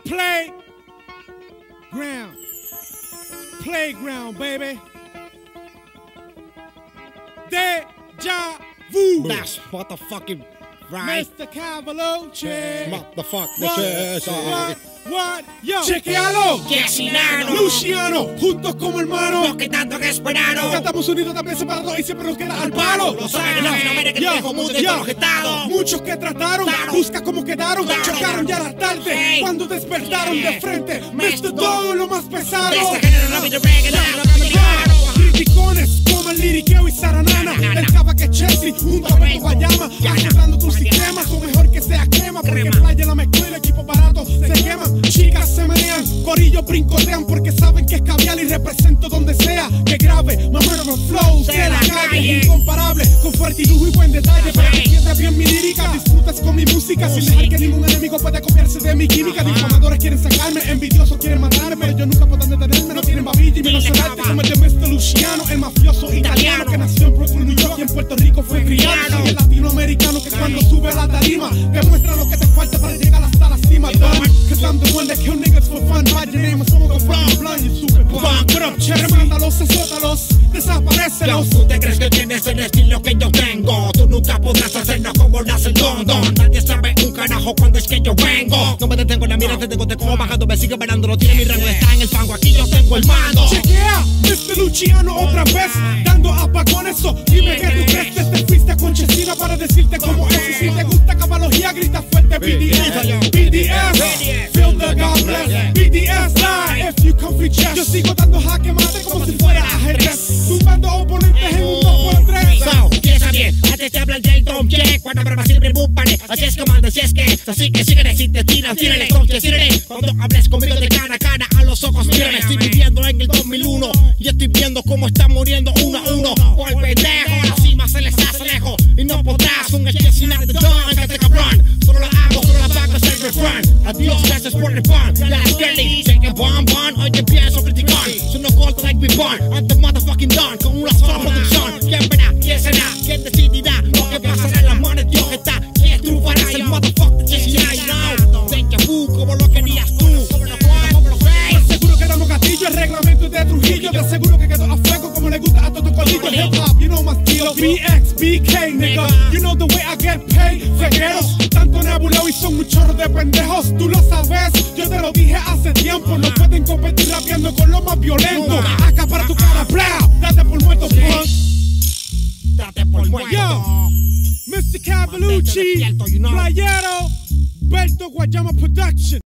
Playground, baby. Deja vu. That's motherfucking right. Mr. Cavalucci. Motherfucking What? Yo. Chequealo. Yesinano. Luciano. Juntos como hermanos. Los que tanto que esperaron. Cantamos unidos también separados y siempre nos queda al palo. Lo saben en Latinoamérica, el viejo mundo y todos los estados. Muchos que trataron, busca cómo quedaron. Chocaron ya la tarde. Cuando despertaron de frente, mezcló todo lo más pesado. De este género no viene reggae, Criticones como el liriqueo y zaranana. El cava que Chelsea, junto a Beto Guayama. Asustando tus sistemas, o mejor que sea crema. Porque en playa la mezcla y el equipo barato se queman. Chicas se menean, corillos brincotean porque saben que es caviar y represento donde sea que grave. Mamero flows de la calle, incomparable, con fuerte y lujo y buen detalle. Para que entiendas bien mi lírica, disfrutas con mi música sin dejar que ningún enemigo pueda copiarse de mi química. Difamadores quieren sacarme, envidiosos quieren matarme, pero ellos nunca podrán detenerme. No tienen babilla y menos arte como el de Mr. Luciano, el mafioso italiano que nació en Brooklyn, New York y en Puerto Rico fue criado. Soy el latinoamericano que cuando sube a la tarima demuestra lo que te falta para llegar hasta la cima. Cause I'm the one that kill niggas for fun. By your name, someone go from blind, you super blind. Put up, cherry, mándalos, azótalos, desaparécelos. ¿Tú te crees que tienes el estilo que yo tengo? Tú nunca podrás hacerlo como lo hace el Don Don. Nadie sabe un carajo cuando es que yo vengo. No me detengo en la mira, te tengo, te como bajando, me sigue bailando, no tiene mi rango, está en el fango, aquí yo tengo el mando. Chequea, Mr. Luciano otra vez, dando apagones. Dime que tú crees que te fuiste con Chesina para decirte cómo es. Y si te gusta cabalogía, grita fuerte BDS, BDS, feel the God bless, BDS, lie if you come free chest. Yo sigo dando jaque mate como si fuera ajedrez, tumbando oponentes en un 2x3. So, piensa bien, antes te habla el del drum check. Cuando brava siempre búmpane, así es como andas, así es que. Así que síguele, si te tiras, tírale, coche, tírale. Cuando hables conmigo de cara a cara, a los ojos, mírame. Estoy viviendo en el 2001 y estoy viendo cómo están muriendo uno a uno. Por el pendejo, la cima se les hace lejos y no podrás un asesinar de Don, este cabrón. Solo la hago, solo la pago, es el refrán. Adiós, gracias por el fan. Ya es Kelly, sé que bon, hoy te empiezo a criticar. Soy no corto like we born, I'm the motherfucking Don. Con una sola producción, ¿quién verá? ¿Quién será? ¿Quién decidirá? Lo que pasará en las manos de Dios está. ¿Quién triunfará? El motherfucking Chesina now. Deja vu, como lo querías tú. Seguro que damos gatillo, el reglamento es de Trujillo. De seguro que quedó a fuego como le gusta a todo colillo. Hip hop, you know my estilo. BX, BK, nigga, you know the way I get paid. Fegueros, tanto nebuleo y son un chorro de pendejos. Tú lo sabes, yo te lo dije hace tiempo. No pueden competir rapeando con lo más violento. Acá para tu cara, blau, date por muerto, punk. Date por muerto. Yo, Mr. Cavalucci, Playero, Berto Guayama Production.